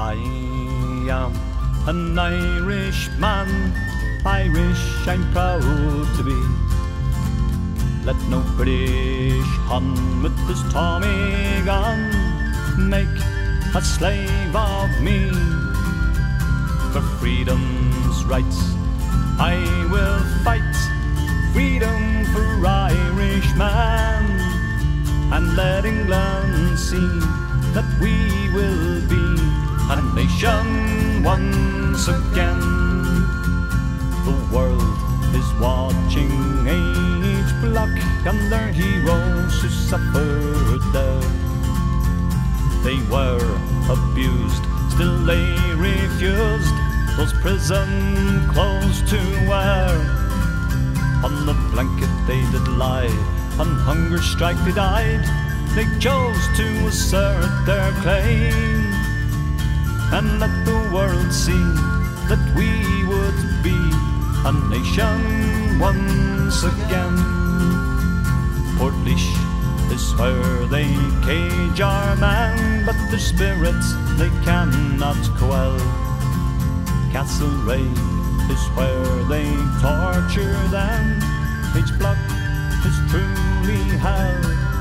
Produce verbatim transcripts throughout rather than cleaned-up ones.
I am an Irishman, Irish I'm proud to be. Let no British Hun with his Tommy gun make a slave of me. For freedom's rights I will fight, freedom for Irishmen, and let England see that we will be a nation once again. The world is watching each block and their heroes who suffered there. They were abused, still they refused those prison clothes to wear. On the blanket they did lie, on hunger strike they died. They chose to assert their claim and let the world see that we would be a nation once again. Portlaoise is where they cage our men, but their spirits they cannot quell. Castlereagh is where they torture them. Each block is truly hell.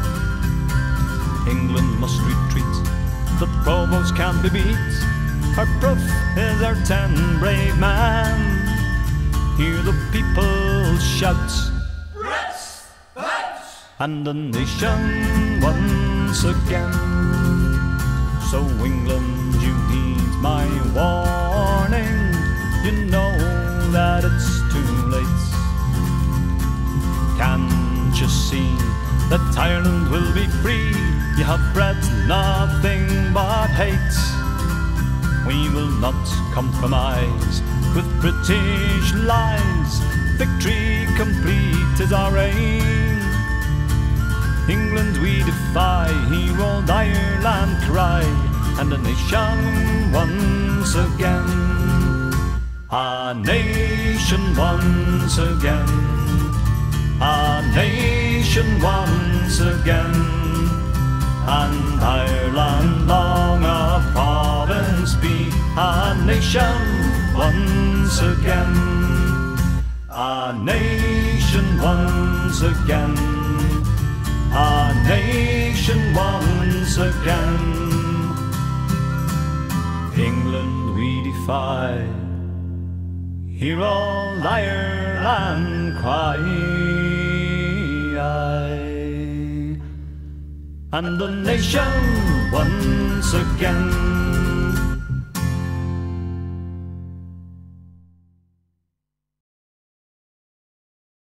England must retreat, the provost can't be beat. Our proof is our ten brave men. Hear the people shout, respect, and the nation once again. So England, you heed my warning, you know that it's too late. Can't you see that Ireland will be free? You have bred nothing but hate. We will not compromise with British lies. Victory complete is our aim. England we defy, hear old Ireland cry, and a nation once again. A nation once again. A nation once again. And Ireland long a province be, a nation once again. A nation once again. A nation once again. England we defy, hear old Ireland cry, and the nation once again.